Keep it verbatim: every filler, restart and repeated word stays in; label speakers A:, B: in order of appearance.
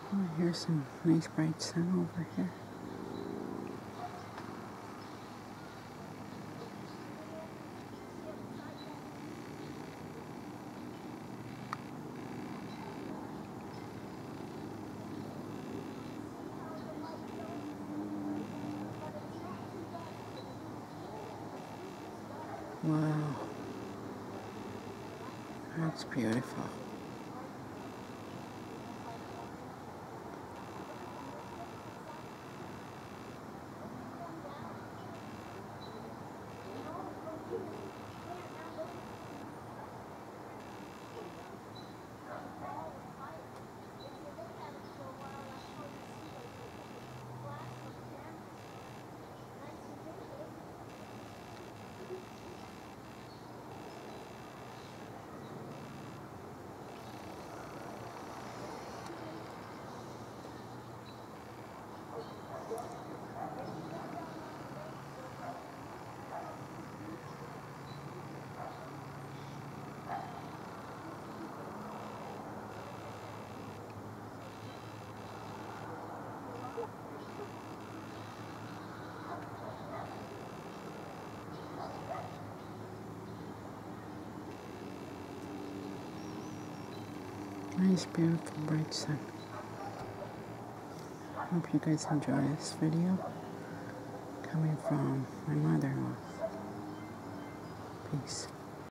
A: Oh, here's some nice bright sun over here. Wow, that's beautiful. Nice, beautiful, bright sun. Hope you guys enjoy this video coming from my mother-in-law. Peace.